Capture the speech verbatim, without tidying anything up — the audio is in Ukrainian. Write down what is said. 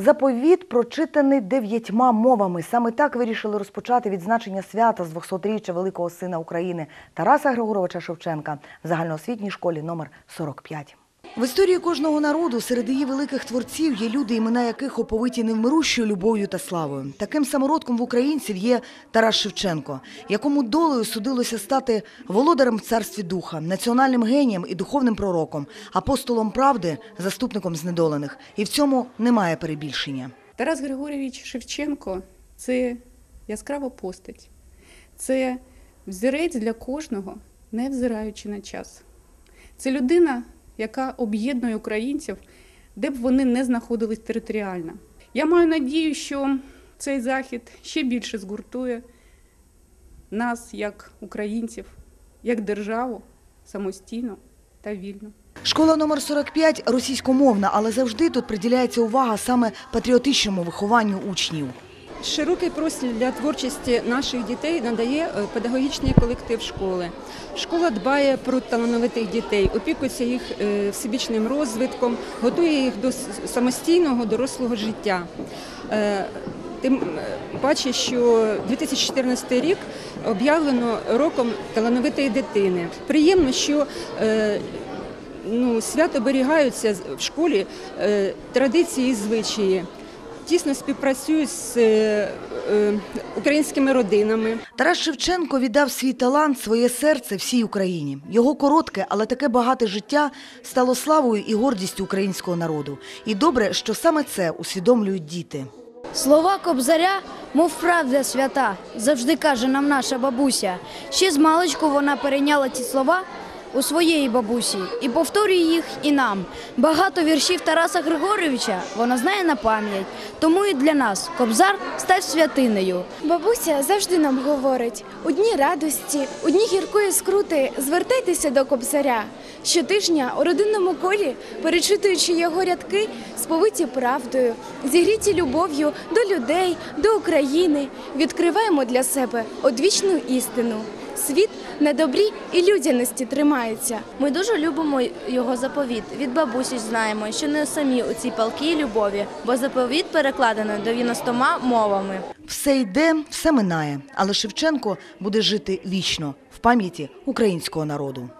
Заповіт прочитаний дев'ятьма мовами. Саме так вирішили розпочати відзначення свята з двохсотріччя великого сина України Тараса Григоровича Шевченка в загальноосвітній школі номер сорок п'ять. В історії кожного народу серед її великих творців є люди, імена яких оповиті невмирущою любов'ю та славою. Таким самородком в українців є Тарас Шевченко, якому долею судилося стати володарем в царстві духа, національним генієм і духовним пророком, апостолом правди, заступником знедолених. І в цьому немає перебільшення. Тарас Григорович Шевченко – це яскрава постать. Це взірець для кожного, не взираючи на час. Це людина, яка об'єднує українців, де б вони не знаходились територіально. Я маю надію, що цей захід ще більше згуртує нас, як українців, як державу, самостійно та вільно. Школа номер сорок п'ять російськомовна, але завжди тут приділяється увага саме патріотичному вихованню учнів. Широкий простір для творчості наших дітей надає педагогічний колектив школи. Школа дбає про талановитих дітей, опікується їх всебічним розвитком, готує їх до самостійного дорослого життя. Тим паче, що дві тисячі чотирнадцятий рік об'явлено роком талановитої дитини. Приємно, що ну, свято оберігаються в школі традиції і звичаї. Тісно співпрацюють з е, е, українськими родинами. Тарас Шевченко віддав свій талант, своє серце всій Україні. Його коротке, але таке багате життя стало славою і гордістю українського народу. І добре, що саме це усвідомлюють діти. Слова Кобзаря, мов правда свята, завжди каже нам наша бабуся. Ще з маличку вона перейняла ці слова у своєї бабусі і повторює їх і нам. Багато віршів Тараса Григоровича вона знає на пам'ять, тому і для нас Кобзар став святинею. Бабуся завжди нам говорить: у дні радості, у дні гіркої скрути звертайтеся до Кобзаря. Щотижня у родинному колі, перечитуючи його рядки, сповиті правдою, зігріті любов'ю до людей, до України, відкриваємо для себе одвічну істину. Світ на добрі і людяності тримається. Ми дуже любимо його заповіт. Від бабусі знаємо, що не самі у цій палкій любові, бо заповіт перекладено дев'яностома мовами. Все йде, все минає, але Шевченко буде жити вічно в пам'яті українського народу.